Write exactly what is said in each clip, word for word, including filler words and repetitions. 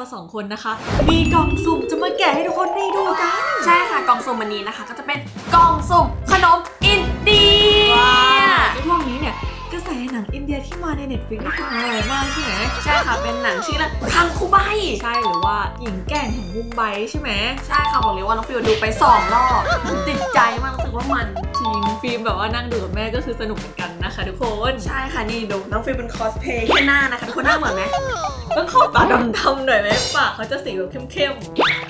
สองคนนะคะมีกล่องสุ่มจะมาแกะให้ทุกคนได้ดูกันใช่ค่ะกล่องสุ่มวันนี้นะคะก็จะเป็นกล่องสุ่มขนมอินเดียในพวกนี้เนี่ยกระแสหนังอินเดียที่มาใน เน็ตฟลิกซ์ นี่คืออะไรมากใช่ไหมใช่ค่ะเป็นหนังชื่อคังคูไบใช่หรือว่าหญิงแกร่งแห่งมุมไบใช่ไหมใช่ค่ะบอกเลยว่าน้องฟิวดูไปสองรอบติดใจมากรู้สึกว่ามันจริงฟิล์มแบบว่านั่งดูกับแม่ก็คือสนุกเหมือนกันนะคะทุกคนใช่ค่ะนี่ดูน้องฟิวเป็นคอสเพย์แค่หน้านะคะทุกคนหน้าเหมือนไหมต้องเข้าตาดำๆหน่อยไหมปากเขาจะสีแบบเข้มๆ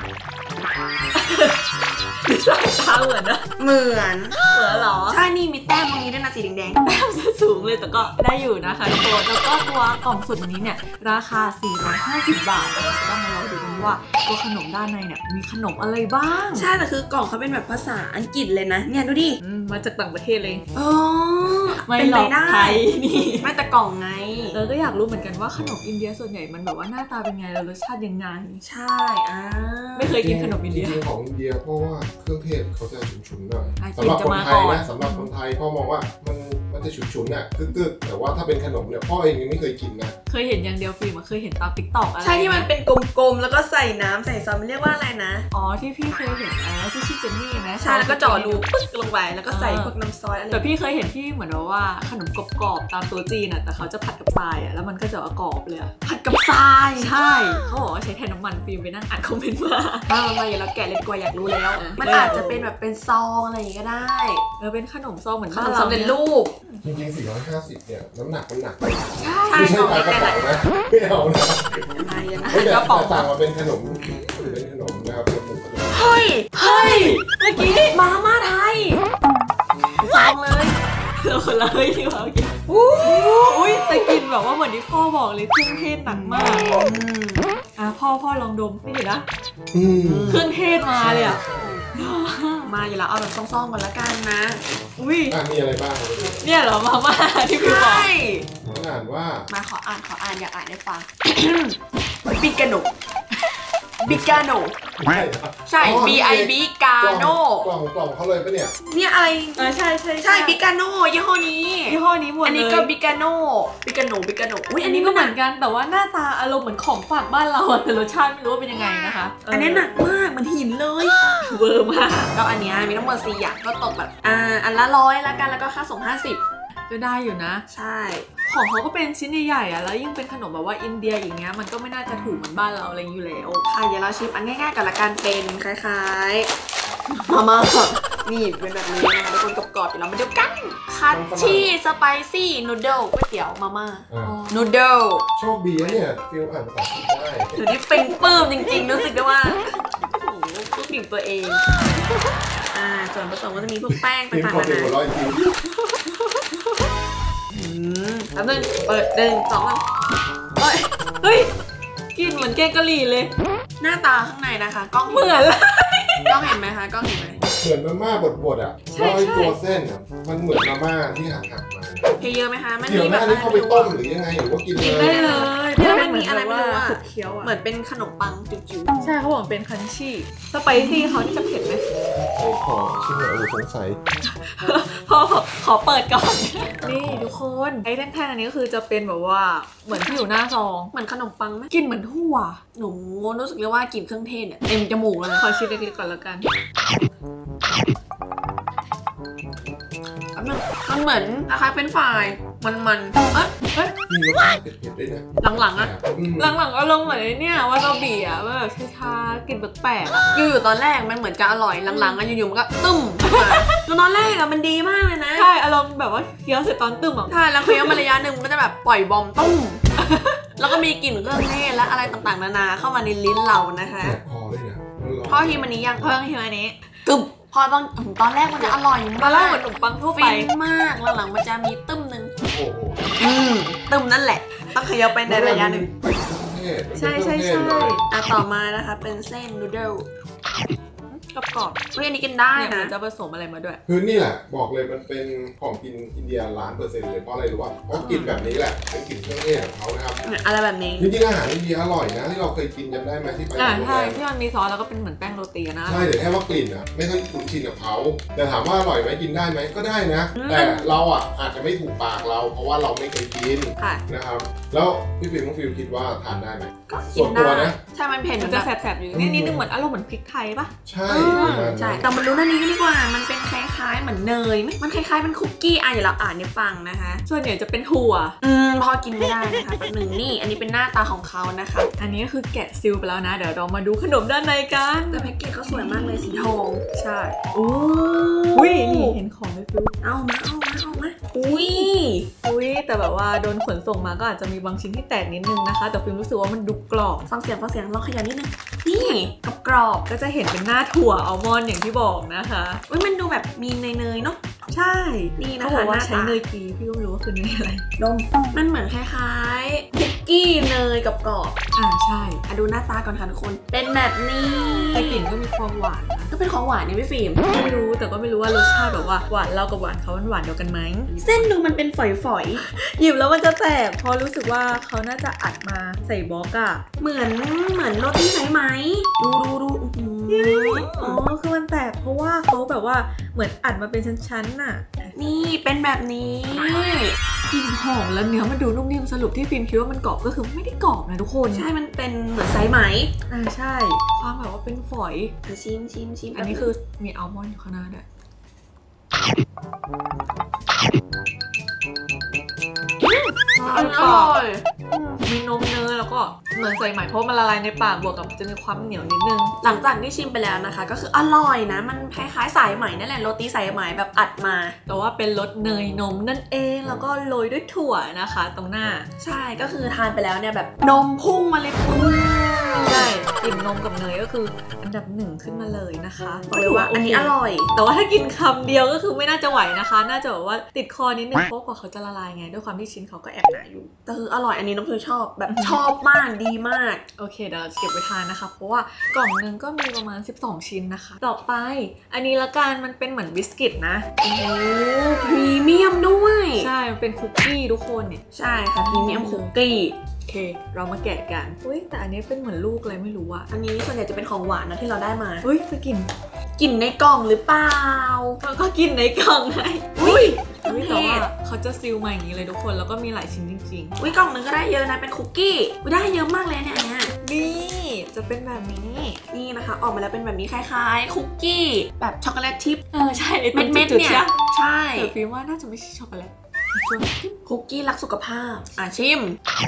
ดูสายตาเหมือนนะเหมือนเหมือนหรอใช่นี่มีแต้มตรงนี้ด้วยนะสีแดงๆแต้มสูงเลยแต่ก็ได้อยู่นะคะทุกคนแล้วก็ตัวกล่องสุดนี้เนี่ยราคาสี่ร้อยห้าสิบบาทนะคะก็ต้องมาลองดูกันว่าตัวขนมด้านในเนี่ยมีขนมอะไรบ้างใช่แต่คือกล่องเขาเป็นแบบภาษาอังกฤษเลยนะเนี่ยดูดิมาจากต่างประเทศเลยอ๋อไม่หลอกไทยนี่ไม่แต่กล่องไงเออก็อยากรู้เหมือนกันว่าขนมอินเดียส่วนใหญ่มันแบบว่าหน้าตาเป็นไงแล้วรสชาติยังไงใช่อ่าไม่เคยกินขนมอินเดียจริงของอินเดียเพราะว่าเครื่องเทศเขาจะฉุนๆหน่อยสำหรับคนไทยนะสำหรับคนไทยพ่อมองว่ามันมันจะฉุนๆน่ะตึ๊ดๆแต่ว่าถ้าเป็นขนมเนี่ยพ่อเองยังไม่เคยกินนะเคยเห็นอย่างเดียวฟิล์มเคยเห็นตามติ๊กต็อกอะไรใช่ที่มันเป็นกลมๆแล้วก็ใส่น้ำใส่ซอสมันเรียกว่าอะไรนะอ๋อที่พี่เคยเห็นอ๋อที่ชื่อเจนนี่ไหมใช่แล้วก็เจาะรูปึ๊กลงไปแล้วก็ใส่พวกน้ำซอสอะไรแต่พี่เคยเห็นที่เหมือนว่าขนมกรอบๆตามตัวจีนอ่ะแต่เขาจะผัดกับทรายอ่ะแล้วมันก็จะกรอบเลยผัดกับทรายใช่เขาบอกว่าใช้แทนน้ำมันฟิล์มไปนั่งอ่านคอมเมนต์มาถ้ามันมาอย่างเราแกะเล็กกว่าอยากรู้แล้วมันอาจจะเป็นแบบเป็นซองอะไรอย่างงี้ก็ได้เออเป็นขนมซองเหมือนขนมสำเร็จรูปจริงๆสี่ร้อยห้าสิบเนี่ยน้ำหนักมันหนักใช่ไม่ใช่ปลากระป๋องนะไม่เอานะไม่แต่ต่างมาเป็นขนมหรือเป็นขนมนะครับเป็นหมูขนมเฮ้ยเฮ้ยเมื่อกี้มาม่าไทยซองเลยเราคนละเฮ้ยที่เรากินอู้อุ้ยแต่กินแบบว่าเหมือนที่พ่อบอกเลยเครื่องเทศหนักมากอ่ะพ่อพ่อลองดมนี่เห็นนะเครื่องเทศมาเลยอ่ะมาอยู่แล้วเอาแบบซ่องๆก่อนละกันนะอุ้ยมีอะไรบ้างเนี่ยเหรอมาม่าที่พี่บอกอ่านว่ามาขออ่านขออ่านอยากอ่านให้ฟังบิกาโนบิกาโนใช่ B I B กาโนกล่องกล่องเขาเลยปะเนี่ยเนี่ยอะไรอ่าใช่ใช่ใช่บิกาโนยี่ห้อนี้ยี่ห้อนี้หมดเลยอันนี้ก็บิกาโนบิกาโนบิกาโนอุ้ยอันนี้ก็เหมือนกันแต่ว่าหน้าตาอารมณ์เหมือนของฝากบ้านเราแต่รสชาติไม่รู้ว่าเป็นยังไงนะคะอันนี้หนักมากมันหินเลยเวอร์มากแล้วอันนี้มีทั้งหมดสี่อย่างก็ตกแบบอ่าอันละร้อยละกันแล้วก็ค่าส่งห้าสิบก็ได้อยู่นะใช่ของเขาก็เป็นชิ้นใหญ่ๆอ่ะแล้วยิ่งเป็นขนมแบบว่าอินเดียอย่างเงี้ยมันก็ไม่น่าจะถูกเหมือนบ้านเราอะไรอยู่แล้วค่ะเดี๋ยวเราชิมอันง่ายๆกับละกันเป็นคล้ายๆมาม่านี่เป็นแบบนี้นะคะทุกคนกรอบๆอยู่แล้วมาดูกันคัตชี่สไปซี่นูเดิลก๋วยเตี๋ยวมาม่านูเดิลโชคดีเนี่ยฟิลอ่านภาษาอังกฤษได้เดี๋ยวนี้เป็นปื้มจริงๆรู้สึกได้ว่าโอ้โหก็ดิ่งตัวเองอ่าส่วนผสมก็จะมีพวกแป้งต่างๆนานาแล้วนึงเปิดหนึ่งสองเฮ้ยเฮ้ยกินเหมือนแกงกะหรี่เลยหน้าตาข้างในนะคะกล้องเหมือนเลยกล้องเห็นไหมคะกล้องเห็นไหมเหมือนมาม่าบดๆอ่ะใช่ใช่ตัวเส้นอ่ะมันเหมือนมาม่าที่หักหักมาเทเยอะไหมคะมันมีแบบนี้เข้าไปต้มหรือยังไงหรือว่ากินได้เลยแล้วมันมีอะไรไม่รู้อ่ะเหมือนเป็นขนมปังจิ๋วๆใช่เขาบอกเป็นคันชี่สไปซี่เขาที่จะเผ็ดไหมขอชิมหน่อยโอ้สงสัยพ่อขอเปิดก่อนนี่ทุกคนไอ้แท่งๆอันนี้ก็คือจะเป็นแบบว่าเหมือนที่อยู่หน้าซองเหมือนขนมปังไหมกินเหมือนถั่วหนูรู้สึกเลยว่ากลิ่นเครื่องเทศเนี่ยเต็มจมูกเลยขอชิมเล็กๆก่อนแล้วกันมันเหมือนคล้ายๆเป็นฝ่ายมันๆเอ๊ะเฮ้ยมีรสชาติเผ็ดๆด้วยนะหลังๆอะหลังๆก็ลงเหมือนเนี่ยวาซาบิอะแบบชาๆกลิ่นแปลกๆอยู่ๆตอนแรกมันเหมือนจะอร่อยหลังๆอะอยู่ๆมันก็ตึ้มตอนแรกอะมันดีมากเลยนะใช่อารมณ์แบบว่าเคี้ยวเสร็จตอนตึ้มอะใช่แล้วเคี้ยวมาระยะหนึ่งมันจะแบบปล่อยบอมตุ้มแล้วก็มีกลิ่นเครื่องเทศและอะไรต่างๆนานาเข้ามาในลิ้นเรานะคะพอเลยนะพ่อทีมันนี้ยังเพิ่งทีมันนี้กึบพอตอนตอนแรกมันจะอร่อยตอนแรกเหมือนขนมปังทั่วไปมากแล้วหลังมันจะมีตึ้มนึงอืมตึ้มนั่นแหละต้องเคี้ยวไปในระยะหนึ่งใช่ใช่ใช่อ่ะต่อมานะคะเป็นเส้นนูเดิลกรอบเฮ้ยอันนี้กินได้เนี่ยนะมันจะผสมอะไรมาด้วยคือนี่แหละบอกเลยมันเป็นของกินอินเดียล้านเปอร์เซ็นต์เลยเพราะอะไรรู้ป่ะเพราะกลิ่นแบบนี้แหละเป็นกลิ่นเครื่องเทศของเขานะครับอะไรแบบนี้จริงๆอาหารอินเดียอร่อยนะที่เราเคยกินจำได้ไหมที่ไปอ่าโรงแรใช่มที่มันมีซอสแล้วก็เป็นเหมือนแป้งโรตีนะใช่แต่แค่ว่ากลิ่นอ่ะไม่ค่อยคุ้นชินกับเขาแต่ถามว่าอร่อยไหมกินได้ไหมก็ได้นะ แต่เราอ่ะอาจจะไม่ถูกปากเราเพราะว่าเราไม่เคยกินค่ะนะครับแล้วพี่ฟิล์มน้องฟิลคิดว่าทานได้ไหมก็ส่กิวน นได้ตัวนะใช่มันเผ็ดมันจะแสบๆอยู่นี่นิดนึงเหมือนอารมณ์เหมือนพริกไทยปะใช่อืมประมาณใช่นั้นแต่มันรู้อันนี้กันดีกว่ามันเป็นคล้ายๆเหมือนเนยไหมมันคล้ายๆเป็นคุกกี้อ่ะเดี๋ยวเราอ่านให้ฟังนะคะส่วนใหญ่จะเป็นถั่วอืมพอกินไม่ได้นะคะแป๊บหนึ่งนี่อันนี้เป็นหน้าตาของเขานะคะอันนี้ก็คือแกะซิลไปแล้วนะเดี๋ยวเรามาดูขนมด้านในกันแต่แพ็กเกจเขาสวยมากเลยสีทองใช่โอ้อุ้ยนี่เห็นของไหมฟิวเอามาเอามาเอามาอุ้ยอุ้ยแต่แบบว่าโดนขนส่งมาก็อาจจะมีบางชิ้นที่แตกนิดนึงนะคะแต่ฟิล์มรู้สึกว่ามันดูกรอบฟังเสียงฟังเสียงลองขยับนิดนึงนี่กับกรอบก็จะเห็นเป็นหน้าถั่วอัลมอนด์อย่างที่บอกนะคะอุ้ยมันดูแบบมีเนยๆเนาะใช่นี่นะเขาบคะอกว่าหน้าใช้ตาเนยกีพี่ก็ไม่รู้ว่าคือเนยอะไรดมมันเหมือนคล้ายๆคุกกี้เนยกับกรอบอ่าใช่อ่ะดูหน้าตาก่อนค่ะทุกคนเป็นแบบนี้แต่กลิ่นก็มีความหวานนะก็เป็นของหวานนี่พี่ฟิล์มไม่รู้แต่ก็ไม่รู้ว่ารสชาติแบบว่าหวานเรากับหวานเขามันหวานเดียวกันไหมเส้นดูมันเป็นฝอยหยิบแล้วมันจะแตกเพราะรู้สึกว่าเขาน่าจะอัดมาใส่บล็อกอะๆเหมือนเหมือนโรตีสายไหมดูดูดูอื้อหืออ๋อคือมันแตกเพราะว่าเขาแบบว่าเหมือนอัดมาเป็นชั้นๆน่ะนี่เป็นแบบนี้กลิ่นหอมแล้วเนื้อมันดูนุ่มนิ่มสรุปที่ฟิล์มคิดว่ามันกรอบก็คือไม่ได้กรอบนะทุกคนใช่มันเป็นเหมือนสายไหมอ่าใช่ความแบบว่าเป็นฝอยอ่ะชิมชิมชิมอันนี้คือมีอัลมอนด์อยู่ข้างหน้าด้วยอร่อยมีนมเนยแล้วก็เหมือนใส่ไหมเพราะมันละลายในปากบวกกับจะมีความเหนียวนิดนึงหลังจากที่ชิมไปแล้วนะคะ ก็คืออร่อยนะ มันคล้ายๆสายไหมนั่นแหละโรตีสายไหมแบบอัดมาแต่ว่าเป็นรสเนยนมนั่นเองแล้วก็โรยด้วยถั่วนะคะ ตรงหน้าใช่ก็คือทานไปแล้วเนี่ยแบบนมพุ่งมาเลยปุ้งใช่กลิ่นนมกับเนยก็คืออันดับหนึ่งขึ้นมาเลยนะคะบอกเลยว่าอันนี้อร่อยแต่ว่าถ้ากินคำเดียวก็คือไม่น่าจะไหวนะคะ น่าจะแบบว่าติดคอนิดนึงเพราะกว่าเขาจะละลายไงด้วยความที่ชิ้นเขาก็แอบหนาอยู่แต่คืออร่อยอันนี้น้องฟิวชอบแบบชอบมากดีมากโอเคเดี๋ยวเราจะเก็บไว้ทานนะคะ เพราะว่ากล่องนึงก็มีประมาณสิบสองชิ้นนะคะ ต่อไปอันนี้ละกันมันเป็นเหมือนบิสกิตนะโอ้พรีเมียมด้วยใช่มันเป็นคุกกี้ทุกคนเนี่ยใช่ค่ะพรีเมียมคุกกี้โอเคเรามาแกะกันอุ้ยแต่อันนี้เป็นเหมือนลูกอะไรไม่รู้อะอันนี้ส่วนใหญ่จะเป็นของหวานนะที่เราได้มาอุ้ยจะกินกลิ่นในกล่องหรือเปล่ามันก็กินในกล่องไงอุ้ยอุ้ยแต่ว่าเขาจะซีลมาอย่างนี้เลยทุกคนแล้วก็มีหลายชิ้นจริงอุ้ยกล่องหนึงก็ได้เยอะนะเป็นคุกกี้อุ้ยได้เยอะมากเลยเนี่ยอันเนี่ยๆนี่จะเป็นแบบนี้นี่นะคะออกมาแล้วเป็นแบบนี้คล้ายๆคุกกี้แบบช็อกโกแลตทิพย์เออใช่ไอ้ตรงเม็ดๆจุดๆเนี่ยใช่ใช่แต่ฟิล์มว่าน่าจะไม่ใช่ช็อกโกแลตชวนกินคุกกี้รักสุขภาพอ่ะชิม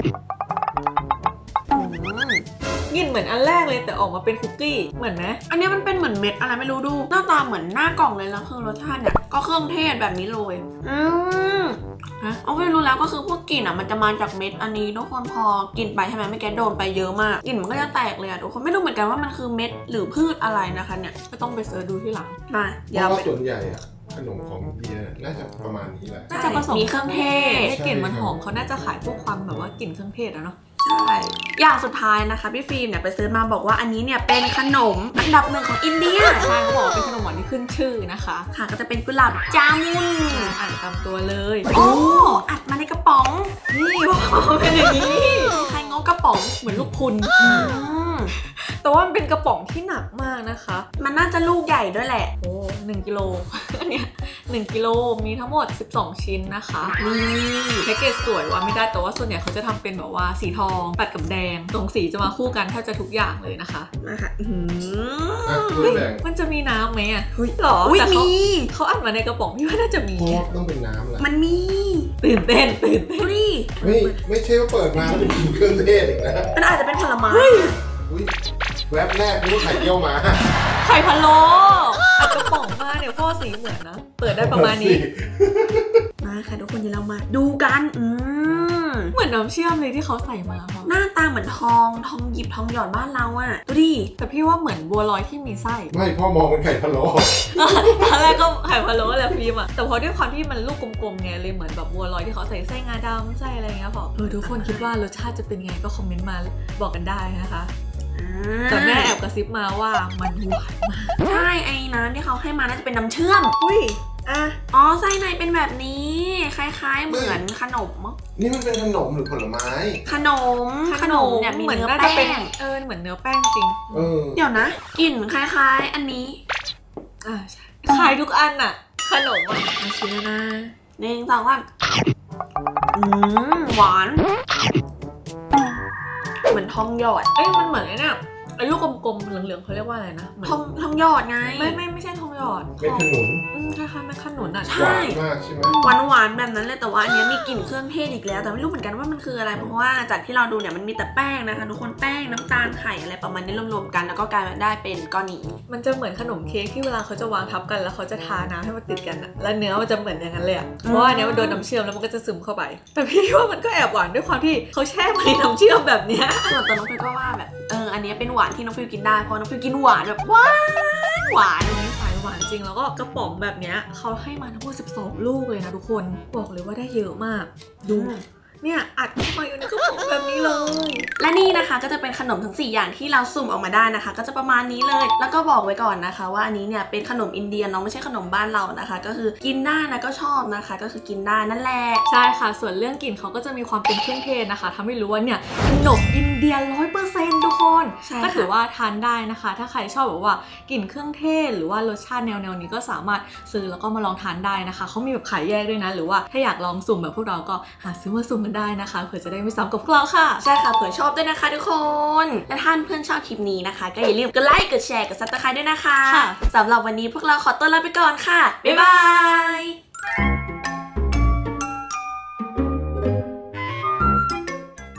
อืมกลิ่นเหมือนอันแรกเลยแต่ออกมาเป็นคุกกี้เหมือนไหมอันนี้มันเป็นเหมือนเม็ดอะไรไม่รู้ดูหน้าตาเหมือนหน้ากล่องเลยแล้วคือรสชาติเนี่ยก็เครื่องเทศแบบนี้เลยอืมฮะเอาไม่รู้แล้วก็คือพวกกลิ่นอ่ะมันจะมาจากเม็ดอันนี้ทุกคนพอกินไปใช่ไหมไม่แกโดนไปเยอะมากกลิ่นมันก็จะแตกเลยอ่ะทุกคนไม่รู้เหมือนกันว่ามันคือเม็ดหรือพืชอะไรนะคะเนี่ยก็ต้องไปเสิร์ชดูที่หลังมาเพเดี๋ยวราะเราว่าไปส่วนใหญ่อะขนมของอินเดียน่าจะประมาณนี้แหละน่าจะผสมมีเครื่องเทศให้กลิ่นมันหอมเขาน่าจะขายพวกความแบบว่ากลิ่นเครื่องเทศอะเนาะใช่อย่างสุดท้ายนะคะพี่ฟิล์มเนี่ยไปซื้อมาบอกว่าอันนี้เนี่ยเป็นขนมอันดับหนึ่งของอินเดียใช่เขาบอกว่าเป็นขนมหวานที่ขึ้นชื่อนะคะค่ะก็จะเป็นกุหลาบจามุนอ่านตามตัวเลยโอ้อัดมาในกระป๋องนี่บอกเป็นอย่างนี้ใครงกกระป๋องเหมือนลูกพุนอืมแต่ว่ามันเป็นกระป๋องที่หนักมากนะคะมันน่าจะลูกใหญ่ด้วยแหละโอ้หนึ่งกิโล เนี่ยหนึ่งกิโลมีทั้งหมดสิบสองชิ้นนะคะนี่แพ็กเกจสวยว่าไม่ได้แต่ว่าส่วนใหญ่เขาจะทำเป็นแบบว่าสีทองตัดกับแดงตรงสีจะมาคู่กันแทบจะทุกอย่างเลยนะคะนะคะอื้อหืออ่ะถ้วยแบ่งมันจะมีน้ำไหมอ่ะเฮ้ยหรออุ้ยแต่เขามีเขาอัดมาในกระป๋องพี่ว่าน่าจะมีเพราะว่าต้องเป็นน้ำแหละมันมีตื่นเต้นตื่นเต้นดูดิไม่ไม่ใช่ว่าเปิดมาแล้วเป็นกลิ่นเครื่องเทศอีกนะมันอาจจะเป็นผลไม้อุ้ยแวบแรกนึกว่าไข่เยี่ยวมาไข่พะโล้อัดกระป๋องมาเดี๋ยวพ่อสีเหมือนนะ เปิดได้ประมาณนี้มาค่ะทุกคนเดี๋ยวเรามาดูกันอืมเหมือนน้ำเชื่อมเลยที่เขาใส่มาค่ะหน้าตาเหมือนทองทองหยิบทองหยอดบ้านเราอะดูดิแต่พี่ว่าเหมือนบัวลอยที่มีไส้ไม่พ่อมองเป็นไข่พะโล้ตอนแรกก็ไข่พะโล้แหละฟิล์มอะแต่พอด้วยความที่มันลูกกลมๆไงเลยเหมือนแบบบัวลอยที่เขาใส่ไส้งาดำไส้อะไรเงี้ยพอเออทุกคนคิดว่ารสชาติจะเป็นไงก็คอมเมนต์มาบอกกันได้นะคะอ่แต่แม่แอบกระซิบมาว่ามันหวานมากใช่ไอ้น้ำที่เขาให้มาน่าจะเป็นน้ำเชื่อมอุ้ยอ่ะอ๋อไส้ในเป็นแบบนี้คล้ายๆเหมือนขนมนี่มันเป็นขนมหรือผลไม้ขนมขนมเนี่ยมีเนื้อแป้งเออเหมือนเนื้อแป้งจริงเดี๋ยวนะกลิ่นคล้ายๆอันนี้อ่าใช่คล้ายทุกอันอะขนมอ่ะมาชิมนะหนึ่งสองสามอืมหวานเหมือนทองหยอดเอ้ยมันเหมือนไอ้เนี่ยไอ้ลูกกลมๆเหลืองๆเขาเรียกว่าอะไรนะทองทองหยอดไงไม่ไม่ไม่ใช่ทองหยอดเป็นขนุนอืมคล้ายๆเป็นขนุนอ่ะใช่หวานมากใช่ไหมหวานหวานแบบนั้นเลยแต่ว่าอันนี้มีกลิ่นเครื่องเทศอีกแล้วแต่ไม่รู้เหมือนกันว่ามันคืออะไรเพราะว่าจากที่เราดูเนี่ยมันมีแต่แป้งนะคะทุกคนแป้งน้ำตาลไข่อะไรประมาณนี้รวมๆกันแล้วก็กลายมาได้เป็นก้อนนี้มันจะเหมือนขนมเค้กที่เวลาเขาจะวางทับกันแล้วเขาจะทาน้ำให้มันติดกันอ่ะแล้วเนื้อมันจะเหมือนอย่างนั้นเลยอ่ะเพราะว่าอันนี้มันโดนน้ำเชื่อมแล้วมันก็จะซึมเข้าไปแต่พี่ว่ามันก็แอบหวานด้วยความที่เขาแช่มาในน้ำเชื่อมแบบนี้ส่วนตัวน้องฟิวก็ว่าแบบเอออันนี้เป็นหวานที่น้องฟิวกินได้เพราะน้องฟิวกินหวานแบบหวานหวานอันนี้สายหวานจริงแล้วก็กระป๋องแบบนี้เขาให้มาทั้งหมดสิบสองลูกเลยนะทุกคนบอกเลยว่าได้เยอะมากดูเนี่ยอัดเข้ามาอยู่ในกระป๋องแบบนี้เลยและนี่นะคะก็จะเป็นขนมทั้งสี่อย่างที่เราสุ่มออกมาได้นะคะก็จะประมาณนี้เลยแล้วก็บอกไว้ก่อนนะคะว่าอันนี้เนี่ยเป็นขนมอินเดียน้องไม่ใช่ขนมบ้านเรานะคะก็คือกินได้นะก็ชอบนะคะก็คือกินได้นั่นแหละใช่ค่ะส่วนเรื่องกลิ่นเขาก็จะมีความเป็นเครื่องเทศนะคะทำให้รู้ว่าเนี่ยขนมอินเดียร้อยเปอร์เซ็นต์ทุกคนก็ถือว่าทานได้นะคะถ้าใครชอบแบบว่ากลิ่นเครื่องเทศหรือว่ารสชาติแนวๆนี้ก็สามารถซื้อแล้วก็มาลองทานได้นะคะเขามีแบบขายแยกด้วยนะหรือว่าถ้าอยากลองสุ่มแบบพวกเราก็หาซื้อมาสุ่มกันได้นะคะเผื่อจะได้ไม่ซ้ำกับพวกเราค่ะใช่ค่ะเผื่อชอบด้วยนะคะทุกคนและท่านเพื่อนชอบคลิปนี้นะคะก็อย่าลืมกดไลค์กดแชร์กดซับสไครบ์ด้วยนะคะสำหรับวันนี้พวกเราขอตัวลาไปก่อนค่ะบ๊ายบาย